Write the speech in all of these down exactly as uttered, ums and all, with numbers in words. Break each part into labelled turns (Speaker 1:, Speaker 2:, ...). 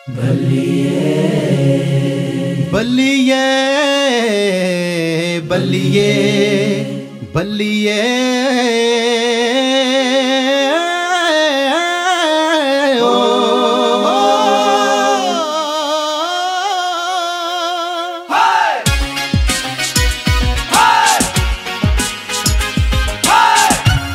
Speaker 1: बल्लिए
Speaker 2: बल्लिए बल्लिए बल्लिए ओ
Speaker 1: हाय हाय हाय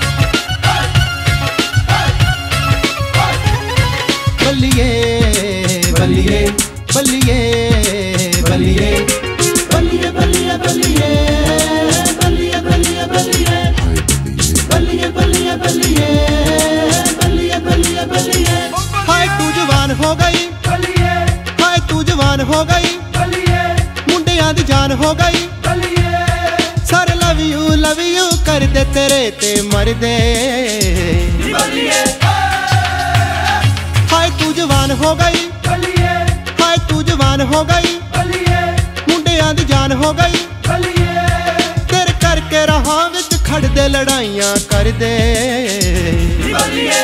Speaker 2: बल्लिए बल्लिए बल्लिए बल्लिए
Speaker 1: बल्लिए बल्लिए बल्लिए बल्लिए बल्लिए बल्लिए बल्लिए बल्लिए बल्लिए बल्लिए बल्लिए बल्लिए
Speaker 2: हाय तू जवान हो गई
Speaker 1: बल्लिए
Speaker 2: हाय तू जवान हो गई
Speaker 1: बल्लिए
Speaker 2: मुंडियां दी जान हो गई
Speaker 1: बल्लिए
Speaker 2: सारे लव यू लव यू कर दे तेरे ते मर दे
Speaker 1: बल्लिए
Speaker 2: हाय तू जवान हो गई
Speaker 1: बल्लिए
Speaker 2: हाय तू जवान हो गई
Speaker 1: बल्लिए
Speaker 2: मुंडियां दी जान हो गई
Speaker 1: बल्लिए
Speaker 2: तेरे करके राहां विच खड़ दे लड़ाइयां कर दे
Speaker 1: बल्लिए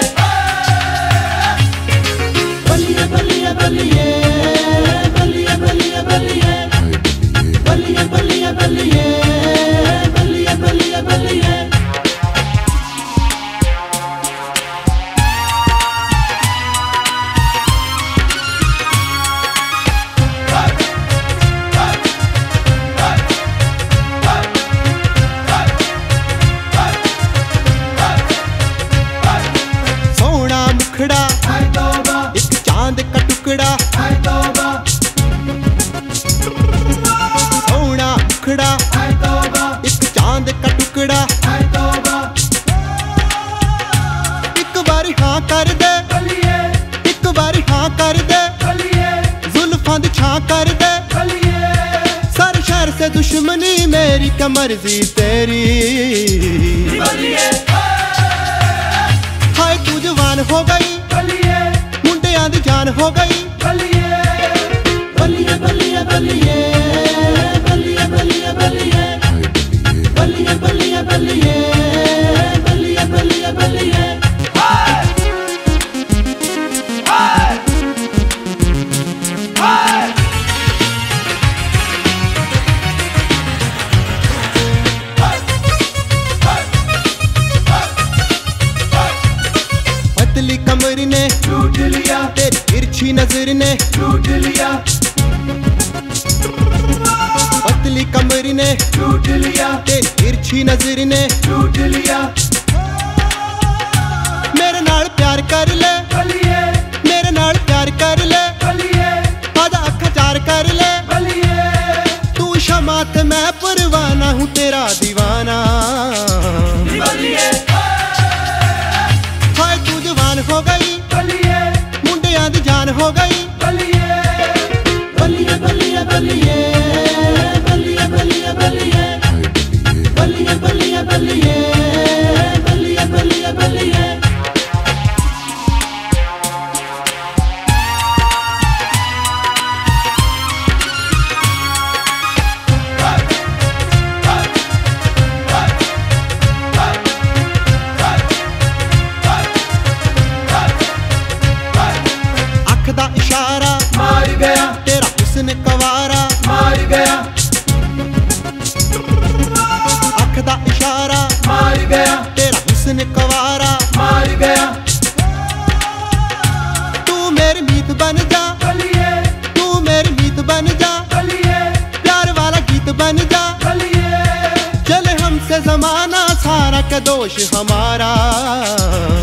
Speaker 1: बल्लिए बल्लिए बल्लिए बल्लिए बल्लिए बल्लिए बल्लिए बल्लिए बल्लिए बल्लिए बल्लिए बल्लिए
Speaker 2: सोहना मुखड़ा
Speaker 1: हाय तौबा
Speaker 2: एक चांद का टुकड़ा
Speaker 1: हाय तौबा
Speaker 2: सोहना मुखड़ा
Speaker 1: हाय तौबा
Speaker 2: एक चांद का टुकड़ा
Speaker 1: हाय तौबा
Speaker 2: एक बारी हाँ कर दे
Speaker 1: बल्लिए
Speaker 2: एक बारी हाँ कर दे
Speaker 1: बल्लिए
Speaker 2: जुल्फां दी छां कर दे
Speaker 1: बल्लिए
Speaker 2: सर शहर से दुश्मनी मेरी क्या मर्जी तेरी
Speaker 1: बल्लिए
Speaker 2: हाय तू जवान हो गई
Speaker 1: बल्लिए
Speaker 2: मुंडियां दी जान हो गई
Speaker 1: बल्लिए बल्लिए बल्लिए बल्लिए बल्लिए बल्लिए बल्लिए बल्लिए बल्लिए बल्लिए बल्लिए बल्लिए बल्लिए हाय हाय हाय
Speaker 2: पतली कमर ने
Speaker 1: लूट लिया
Speaker 2: तेरी तिरछी नजर ने
Speaker 1: लूट लिया
Speaker 2: पतली कमर ने
Speaker 1: लूट लिया
Speaker 2: तेरी तिरछी नजर ने
Speaker 1: लूट लिया
Speaker 2: मेरे नाल प्यार कर ले
Speaker 1: बल्लिए
Speaker 2: मेरे नाल प्यार कर ले
Speaker 1: बल्लिए
Speaker 2: आजा अखा चार कर ले
Speaker 1: बल्लिए
Speaker 2: तू शमा ते मैं परवाना हूँ तेरा दीवाना
Speaker 1: बल्लिए
Speaker 2: हाय तू जवान हो गई
Speaker 1: बल्लिए
Speaker 2: मुंडियां दी जान हो गई
Speaker 1: बल्लिए बल्लिए बल्लिए बल्लिए बल्लिए बल्लिए बल्लिए बल्लिए बल्लिए बल्लिए बल्लिए बल्लिए बल्लिए
Speaker 2: अख दा इशारा
Speaker 1: मार गया
Speaker 2: तेरा हुस्न कवारा
Speaker 1: मार गया
Speaker 2: अख दा इशारा
Speaker 1: मार गया
Speaker 2: तेरा हुस्न कवारा
Speaker 1: मार गया
Speaker 2: तू मेरी मीत बन जा
Speaker 1: बल्लिए
Speaker 2: तू मेरी मीत बन जा
Speaker 1: बल्लिए
Speaker 2: प्यार वाला गीत बन जा
Speaker 1: बल्लिए
Speaker 2: चले हमसे जमाना सारा का दोष हमारा